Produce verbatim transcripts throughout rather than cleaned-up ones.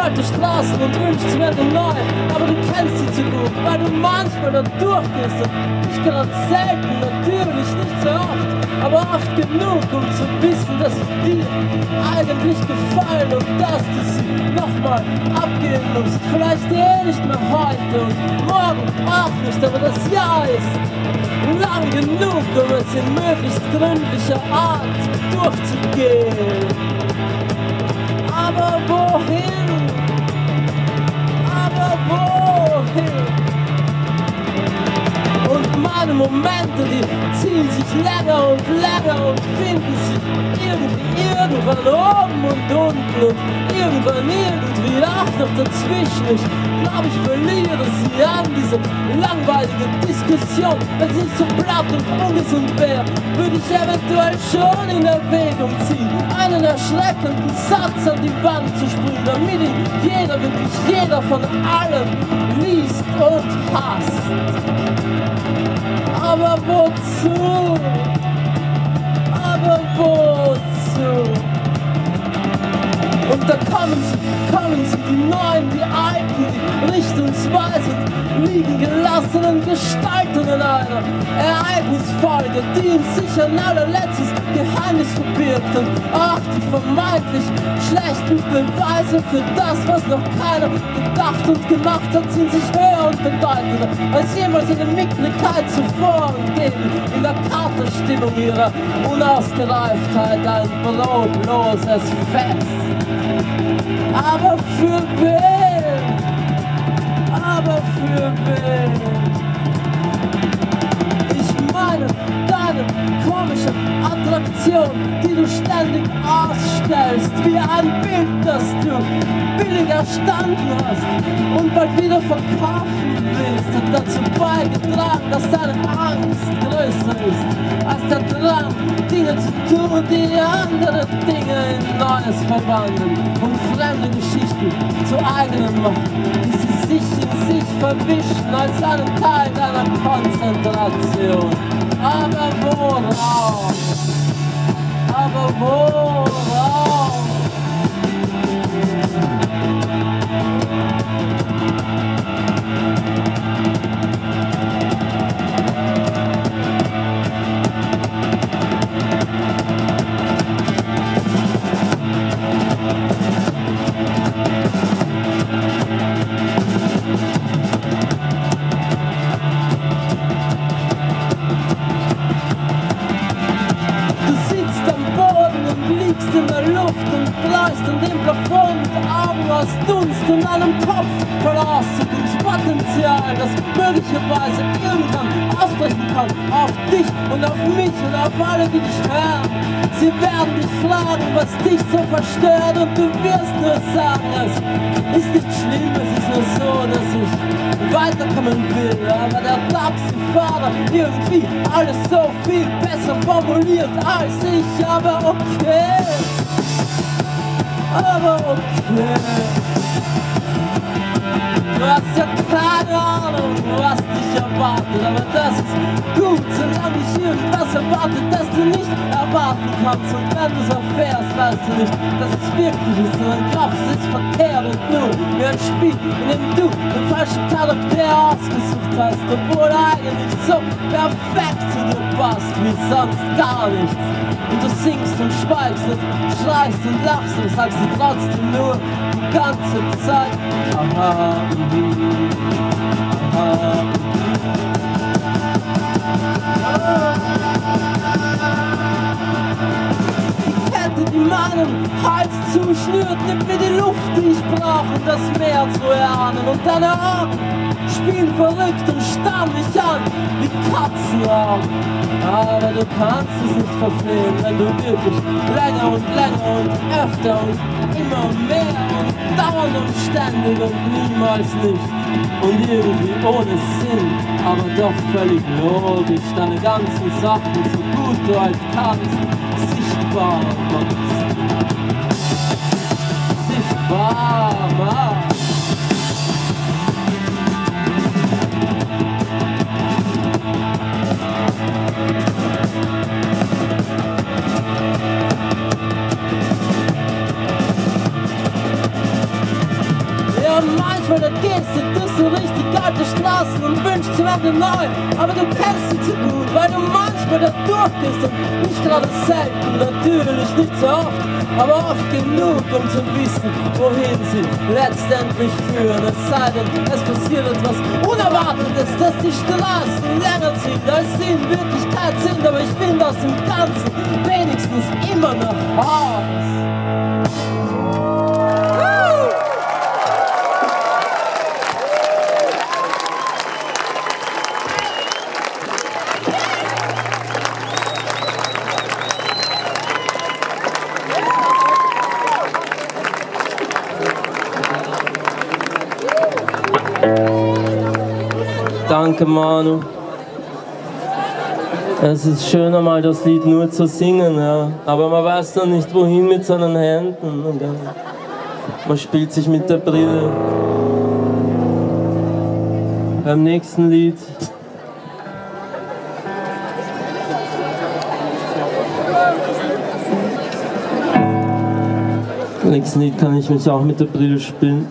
alte Straßen und wünschst, sie wären neu, aber du kennst sie zu gut, weil du manchmal da durchgehst und nicht gerade selten, natürlich nicht sehr oft, aber oft genug, um zu wissen, dass sie dir eigentlich gefallen und dass du sie nochmal abgeben musst. Vielleicht eh nicht mehr heute und morgen auch nicht, aber das Jahr ist lang genug, um es in möglichst gründlicher Art durchzugehen. Aber wohin? Aber wohin? Und meine Momente, die ziehen sich länger und länger und finden sich irgendwie irgendwann oben und unten und irgendwann irgendwie auch noch dazwischen. Ich glaube, ich verliere sie an diese langweilige Diskussion. Wenn sie nicht so platt und ungesund wäre, würde ich eventuell schon in Erwägung ziehen, einen erschreckenden Satz an die Wand zu sprühen, damit ihn jeder, wirklich jeder von allen liest und hasst. Aber wozu? Aber wozu? Und da kommen sie, kommen sie, die Neuen, die Alten, die richtungsweisend liegen gelassenen Gestalten in einer Ereignisfolge, die in sich ein allerletztes Geheimnis verbirgt und auch die vermeintlich schlechten Beweise für das, was noch keiner gedacht und gemacht hat, sind sich höher und bedeutender als jemals eine Mickrigkeit zuvor und geben in der Katerstimmung ihrer Unausgereiftheit ein brotloses Fest. Aber für wen? Aber für wen? Ich meine, deine komische Attraktion, die du ständig ausstellst, wie ein Bild, das du billig erstanden hast und bald wieder verkaufen willst, hat dazu beigetragen, dass deine Angst größer ist als der Drang, Dinge zu tun, die andere Dinge in Neues verwandeln und fremde Geschichten zu eigenen machen, die sie sich in sich verwischen als einen Teil deiner Konzentration. Aber worauf? Aber worauf? In der Luft und bleist an dem Plafond mit Augen aus Dunst und einem Kopf voller Auszugspotenzial, das möglicherweise irgendwann ausbrechen kann auf dich und auf mich und auf alle, die dich hören. Sie werden dich fragen, was dich so verstört, und du wirst nur sagen, es ist nicht schlimm, es ist nur so, dass ich weiterkommen will, aber der Taxifahrer irgendwie alles so viel besser formuliert als ich, aber okay. Aber okay. Du hast ja keine Ahnung, was dich erwartet, aber das ist gut, solange ich irgendwas erwartet, das du nicht erwarten kannst. Und wenn du es erfährst, weißt du nicht, dass es wirklich ist, sondern glaubst, es ist verkehrt und nur wie ein Spiel, in dem du den falschen Charakter ausgesucht hast, obwohl er eigentlich so perfekt zu dir passt wie sonst gar nichts. Und du singst und schweigst und schreist und lachst und sagst dir trotzdem nur die ganze Zeit aha, aha. Die Kette, die meinen Hals zuschnürt, nimmt mir die Luft, die ich brauche, um das Meer zu erahnen. Und deine Augen spielen verrückt und starren mich an wie Katzenaugen. Aber du kannst es nicht verfehlen, wenn du wirklich länger und länger und öfter und immer mehr und dauernd und ständig und niemals nicht und irgendwie ohne Sinn, aber doch völlig logisch deine ganzen Sachen, so gut du halt kannst, sichtbar machst. Sichtbar machst. manchmal da gehst du durch so richtig alte Straßen und wünschst dir eine neue, aber du kennst sie zu gut, weil du manchmal da durchgehst und nicht gerade selten, natürlich nicht so oft, aber oft genug, um zu wissen, wohin sie letztendlich führen. Es sei denn, es passiert etwas Unerwartetes, dass die Straßen länger sind, als sie in Wirklichkeit sind, aber ich finde aus dem Ganzen wenigstens immer noch Haus. Danke, Manu. Es ist schön, einmal das Lied nur zu singen, ja. Aber man weiß dann nicht, wohin mit seinen Händen. Und dann, man spielt sich mit der Brille. Beim nächsten Lied Beim nächsten Lied kann ich mich auch mit der Brille spielen.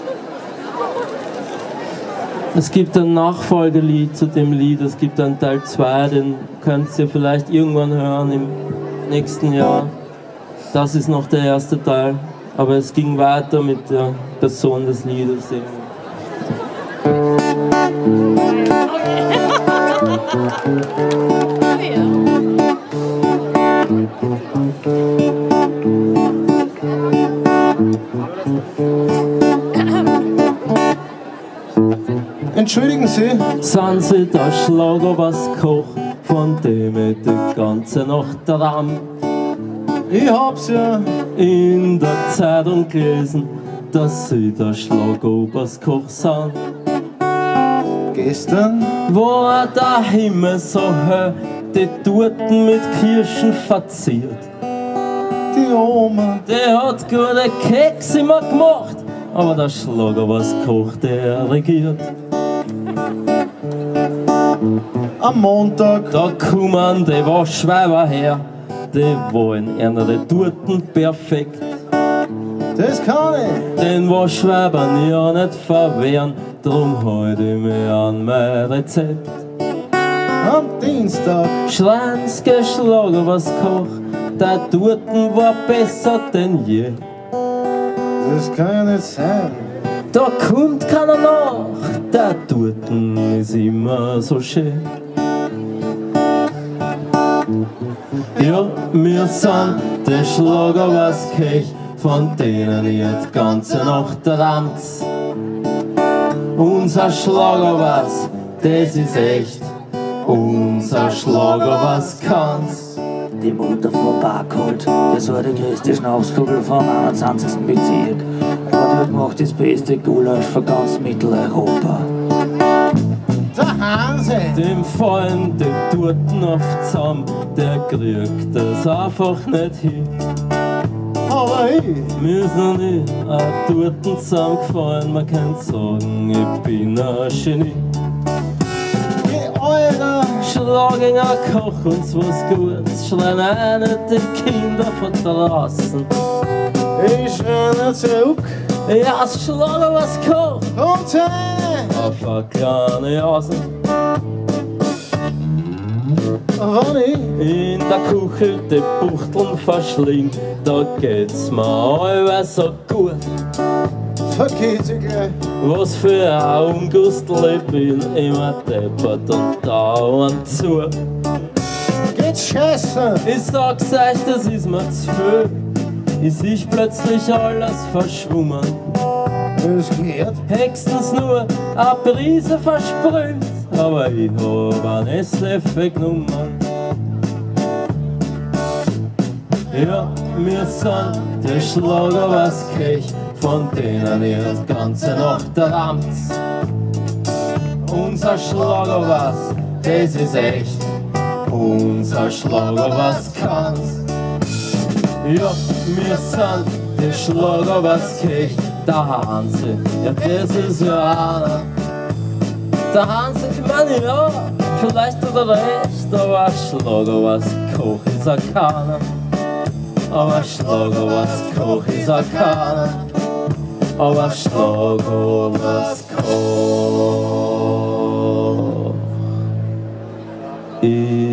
Es gibt ein Nachfolgelied zu dem Lied, es gibt einen Teil zwei, den könnt ihr vielleicht irgendwann hören im nächsten Jahr. Das ist noch der erste Teil, aber es ging weiter mit der Person des Liedes eben. Entschuldigen Sie. Sind Sie der Schlager, was kocht, von dem ich die ganze Nacht träum? Ich hab's ja in der Zeitung gelesen, dass Sie der Schlager, was kocht sind. Gestern war der Himmel so hell, die Torten mit Kirschen verziert. die Oma, Die hat gute Kekse immer gemacht, aber der Schlager, was kocht, der regiert. am Montag, Da kommen die Waschweiber her, die wollen ihre Torten perfekt. das kann ich. Den Waschweibern ja nicht verwehren, drum halte ich mich an mein Rezept. Am Dienstag, Schreins geschlagen, was kocht, der Torten war besser denn je. das kann ja nicht sein. Da kommt keiner nach, der Torten ist immer so schön. Ja, wir sind die Schlager, was kech, von denen ihr die ganze Nacht träumt. Unser Schlager, was, das ist echt, unser Schlager, was kann's. Die Mutter von Barcode, das war die größte Schnapskugel vom einundzwanzigsten Bezirk. Aber die hat gemacht das beste Gulasch von ganz Mitteleuropa. Der Hanse, Dem fallen die Torten oft zusammen, der kriegt das einfach nicht hin. aber ich, Mir ist noch nie ein Torten zusammengefallen, man kann sagen, ich bin ein Genie. die Alter, Schlaginger Koch uns was Gutes, schreien eine die Kinder von draußen. ich schreie zurück, Ja, das Schlager was kocht, kommt rein, auf eine kleine Jase. wann ich, In der Küche die Buchteln verschlingt, da geht's mir allweil so gut. vergeht sie gleich. Was für ein Ungustel, ich bin immer deppert und dauernd zu. Geht's scheiße, Ich sag's euch, das ist mir zu viel. Ist ich plötzlich alles verschwommen. das geht. Höchstens nur eine Prise versprüht, aber ich hab ein Esslöffel genommen. Ja, wir sind die Schlager, was kech, von denen ihr die ganze Nacht träumt. Unser Schlager, was, das ist echt, unser Schlager, was kann's. Ja, wir sind die Schlager, was kech, der Hanse, ja das ist ja einer. Der Hanse, ich meine ja, vielleicht hat er recht, aber ein Schlager, was koch, ist er keiner. Aber ein Schlager, was koch, ist er keiner. aber schlag was kann.